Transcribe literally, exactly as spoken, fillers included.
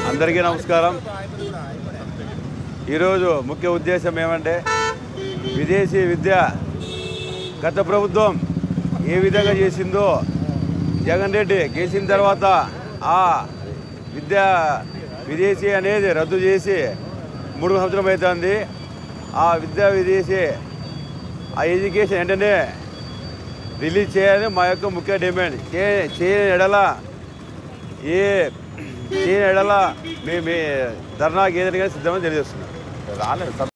అందరికీ నమస్కారం. ఈరోజు ముఖ్య ఉద్దేశం ఏమంటే విదేశీ విద్య గత ప్రభుత్వం ఏ విధంగా చేసిందో జగన్ రెడ్డి గెలిచిన తర్వాత ఆ విద్య విదేశీ అనేది రద్దు చేసి మూడు సంవత్సరం అవుతుంది. ఆ విద్యా విదేశీ ఆ ఎడ్యుకేషన్ వెంటనే రిలీజ్ చేయాలని మా యొక్క ముఖ్య డిమాండ్. చే చేయని ఎడల ఏ చేయని ఎడల మేము ధర్నాకి ఏదైనా సిద్ధమని తెలియజేస్తున్నాం.